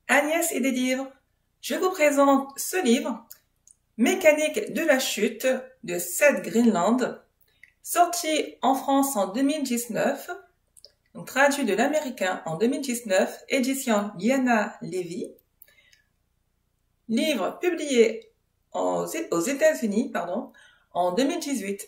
Agnès et des livres. Je vous présente ce livre, Mécanique de la chute de Seth Greenland, sorti en France en 2019, donc traduit de l'américain en 2019, édition Liana Levy. Livre publié aux États-Unis, en 2018.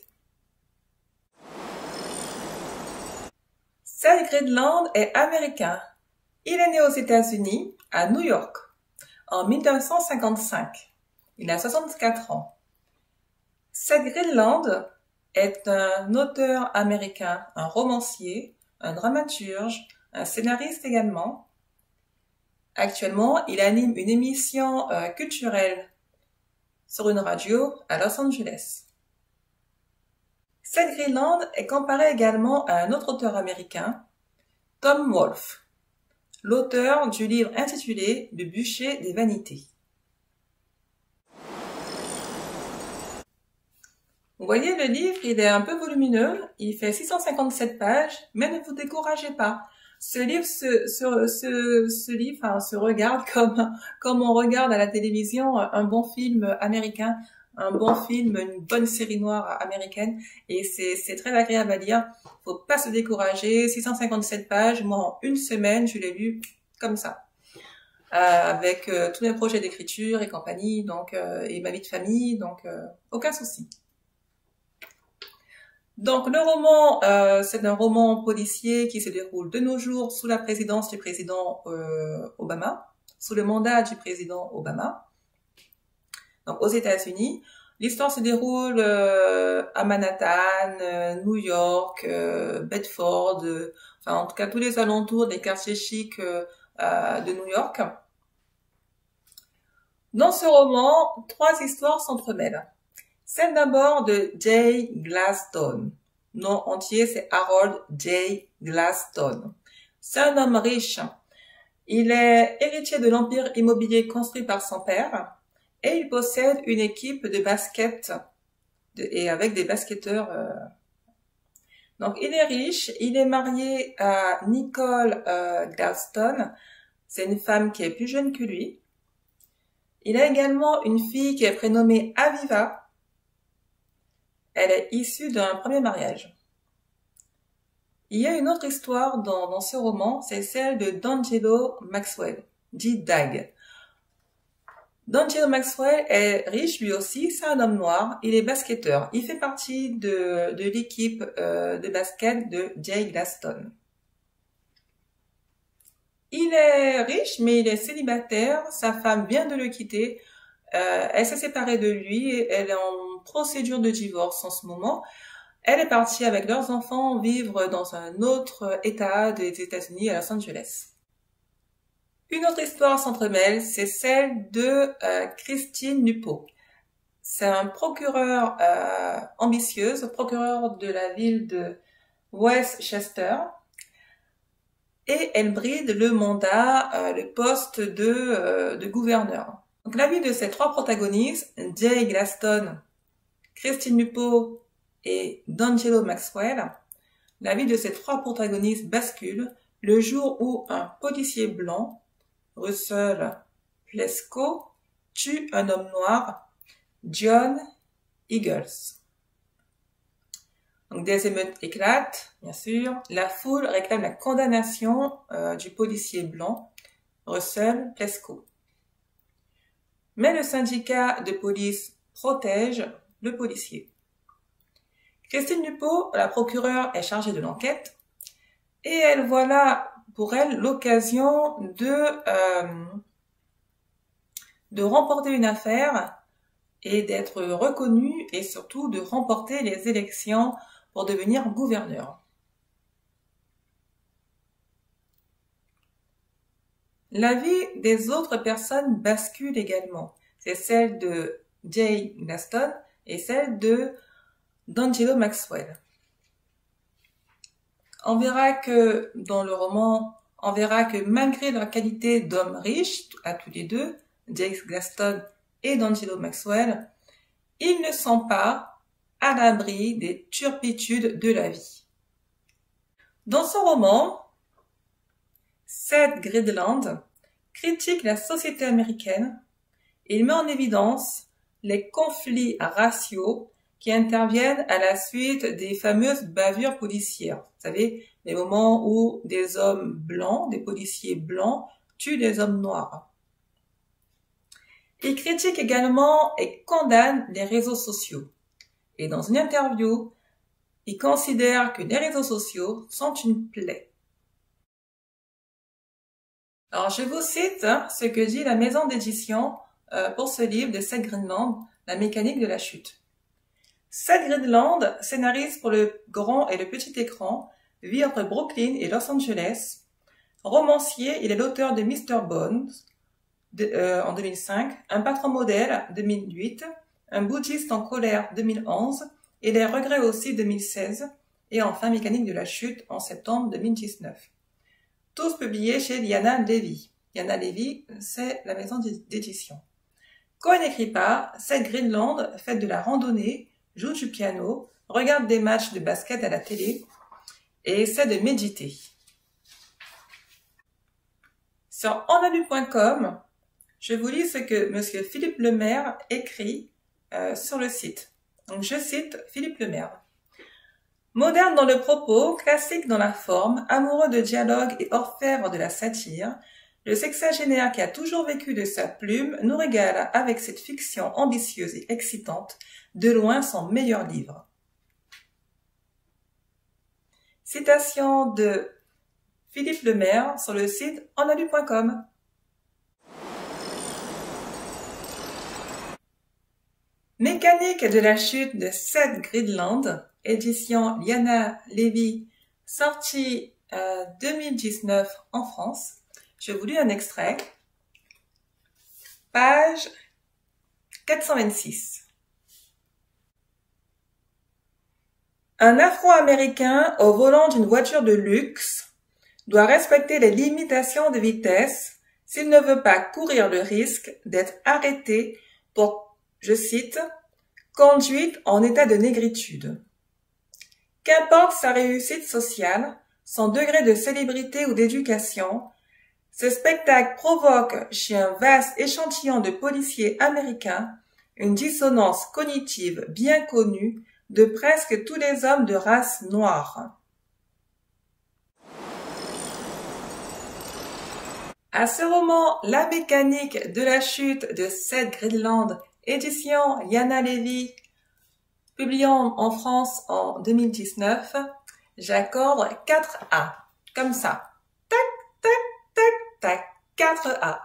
Seth Greenland est américain. Il est né aux États-Unis, à New York, en 1955. Il a 64 ans. Seth Greenland est un auteur américain, un romancier, un dramaturge, un scénariste également. Actuellement, il anime une émission culturelle sur une radio à Los Angeles. Seth Greenland est comparé également à un autre auteur américain, Tom Wolfe, l'auteur du livre intitulé Le bûcher des vanités. Vous voyez, le livre, il est un peu volumineux, il fait 657 pages, mais ne vous découragez pas. Ce livre se regarde comme on regarde à la télévision un bon film américain, un bon film, une bonne série noire américaine, et c'est très agréable à lire. Faut pas se décourager. 657 pages, moi en une semaine, je l'ai lu comme ça, avec tous mes projets d'écriture et compagnie, donc et ma vie de famille, donc aucun souci. Donc le roman, c'est un roman policier qui se déroule de nos jours sous la présidence du président Obama, sous le mandat du président Obama, donc aux États-Unis. L'histoire se déroule à Manhattan, New York, Bedford, enfin en tout cas tous les alentours des quartiers chics de New York. Dans ce roman, 3 histoires s'entremêlent. Celle d'abord de Jay Gladstone. Nom entier, c'est Harold J. Gladstone. C'est un homme riche. Il est héritier de l'empire immobilier construit par son père et il possède une équipe de basket et avec des basketteurs. Donc, il est riche. Il est marié à Nicole Gladstone. C'est une femme qui est plus jeune que lui. Il a également une fille qui est prénommée Aviva. Elle est issue d'un premier mariage. Il y a une autre histoire dans ce roman, c'est celle de D'Angelo Maxwell, dit Dag. D'Angelo Maxwell est riche lui aussi, c'est un homme noir, il est basketteur. Il fait partie de l'équipe de basket de Jay Gladstone. Il est riche, mais il est célibataire, sa femme vient de le quitter. Elle s'est séparée de lui, elle est en procédure de divorce en ce moment. Elle est partie avec leurs enfants vivre dans un autre état des États-Unis, à Los Angeles. Une autre histoire s'entremêle, c'est celle de Christine Lupeau. C'est un procureur ambitieuse, procureur de la ville de Westchester, et elle bride le mandat, le poste de gouverneur. Donc la vie de ces 3 protagonistes, Jay Gladstone, Christine Lupeau et D'Angelo Maxwell, la vie de ces 3 protagonistes bascule le jour où un policier blanc, Russell Plesko, tue un homme noir, John Eagles. Donc des émeutes éclatent, bien sûr. La foule réclame la condamnation du policier blanc, Russell Plesko. Mais le syndicat de police protège le policier. Christine Lupeau, la procureure, est chargée de l'enquête et elle voit là pour elle l'occasion de remporter une affaire et d'être reconnue et surtout de remporter les élections pour devenir gouverneur. La vie des autres personnes bascule également. C'est celle de Jay Gladstone et celle de D'Angelo Maxwell. On verra que dans le roman, on verra que malgré leur qualité d'hommes riches, à tous les deux, Jay Gladstone et D'Angelo Maxwell, ils ne sont pas à l'abri des turpitudes de la vie. Dans ce roman, Seth Greenland critique la société américaine. Il met en évidence les conflits raciaux qui interviennent à la suite des fameuses bavures policières. Vous savez, les moments où des hommes blancs, des policiers blancs, tuent des hommes noirs. Il critique également et condamne les réseaux sociaux. Et dans une interview, il considère que les réseaux sociaux sont une plaie. Alors, je vous cite ce que dit la maison d'édition pour ce livre de Seth Greenland, La mécanique de la chute. Seth Greenland, scénariste pour le grand et le petit écran, vit entre Brooklyn et Los Angeles. Romancier, il est l'auteur de Mr. Bones en 2005, Un patron modèle 2008, Un bouddhiste en colère 2011 et Les regrets aussi 2016 et enfin Mécanique de la chute en septembre 2019. Tous publiés chez Liana Levy. Liana Levy, c'est la maison d'édition. Quand il n'écrit pas, Seth Greenland fait de la randonnée, joue du piano, regarde des matchs de basket à la télé et essaie de méditer. Sur onalu.com, je vous lis ce que M. Philippe Lemaire écrit sur le site. Donc je cite Philippe Lemaire. Moderne dans le propos, classique dans la forme, amoureux de dialogue et orfèvre de la satire, le sexagénaire qui a toujours vécu de sa plume nous régale avec cette fiction ambitieuse et excitante, de loin son meilleur livre. Citation de Philippe Lemaire sur le site onalu.com. Mécanique de la chute de Seth Greenland, édition Liana Levy, sortie 2019 en France. Je vous lis un extrait. Page 426. Un Afro-Américain au volant d'une voiture de luxe doit respecter les limitations de vitesse s'il ne veut pas courir le risque d'être arrêté pour, je cite, « conduite en état de négritude ». Qu'importe sa réussite sociale, son degré de célébrité ou d'éducation, ce spectacle provoque chez un vaste échantillon de policiers américains une dissonance cognitive bien connue de presque tous les hommes de race noire. À ce roman, La mécanique de la chute de Seth Greenland, édition Liana Levy, publié en France en 2019, j'accorde 4A, comme ça. Tac, tac, tac, tac, 4A.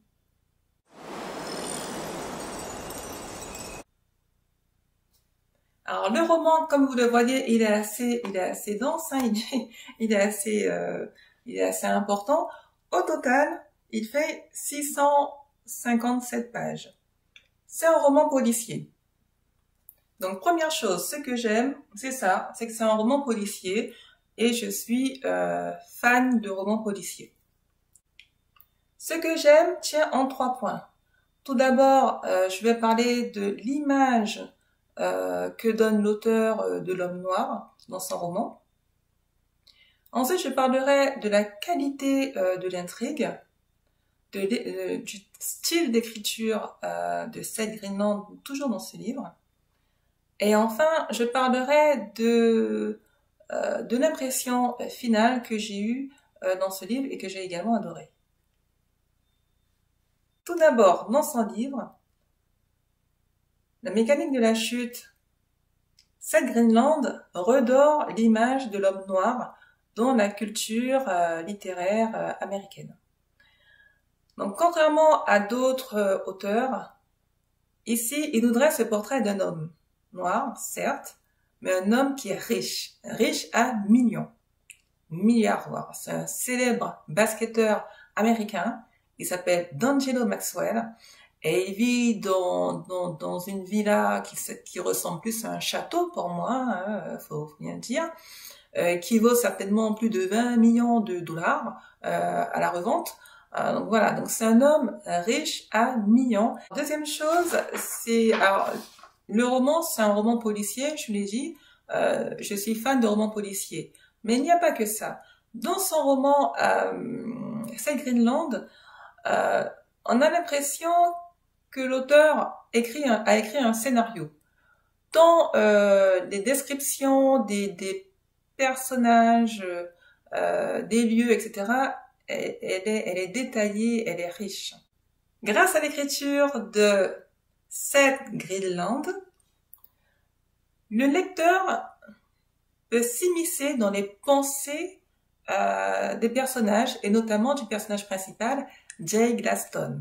Alors le roman, comme vous le voyez, il est assez dense, hein, il est assez important. Au total, il fait 657 pages. C'est un roman policier. Donc première chose, ce que j'aime, c'est ça, c'est que c'est un roman policier et je suis fan de romans policiers. Ce que j'aime tient en 3 points. Tout d'abord, je vais parler de l'image que donne l'auteur de l'homme noir dans son roman. Ensuite, je parlerai de la qualité de l'intrigue, du style d'écriture de Seth Greenland, toujours dans ce livre. Et enfin, je parlerai de l'impression finale que j'ai eue dans ce livre et que j'ai également adoré. Tout d'abord, dans son livre, La mécanique de la chute, Seth Greenland redore l'image de l'homme noir dans la culture littéraire américaine. Donc, contrairement à d'autres auteurs, ici, il nous dresse le portrait d'un homme noir, certes, mais un homme qui est riche à millions, milliardaire. C'est un célèbre basketteur américain, il s'appelle D'Angelo Maxwell, et il vit dans une villa qui ressemble plus à un château pour moi, hein, faut bien dire, qui vaut certainement plus de 20 millions de dollars à la revente. Donc voilà, donc c'est un homme riche à millions. Deuxième chose, le roman, c'est un roman policier, je l'ai dit, je suis fan de romans policiers. Mais il n'y a pas que ça. Dans son roman, Seth Greenland on a l'impression que l'auteur a écrit un scénario. Dans les descriptions des personnages, des lieux, etc., elle est détaillée, elle est riche. Grâce à l'écriture de Seth Greenland, le lecteur peut s'immiscer dans les pensées des personnages, et notamment du personnage principal, Jay Glaston.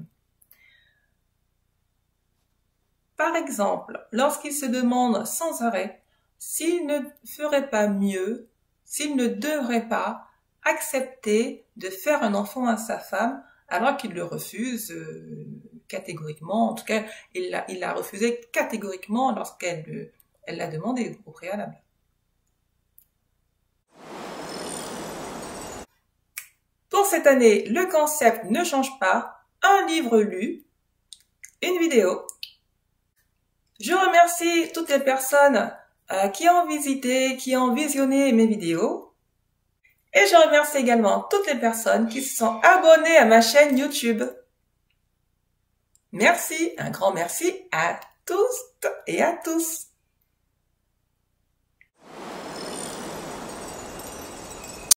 Par exemple, lorsqu'il se demande sans arrêt s'il ne ferait pas mieux, s'il ne devrait pas accepter de faire un enfant à sa femme, alors qu'il le refuse catégoriquement. En tout cas, il l'a refusé catégoriquement lorsqu'elle l'a demandé au préalable. Pour cette année, le concept ne change pas. Un livre lu, une vidéo. Je remercie toutes les personnes qui ont visité, qui ont visionné mes vidéos. Et je remercie également toutes les personnes qui se sont abonnées à ma chaîne YouTube. Merci, un grand merci à tous et à tous.